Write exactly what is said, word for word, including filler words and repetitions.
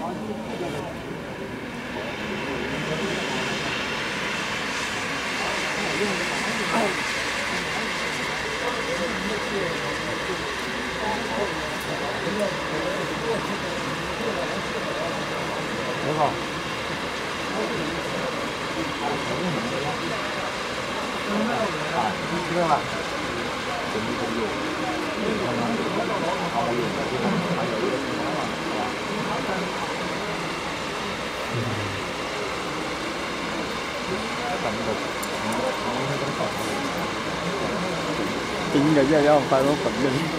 很好。啊，知道了。准备工作，慢慢好好用，还有一个情况嘛，是吧？嗯。感觉到，嗯，那种感觉。应该要要发到本人。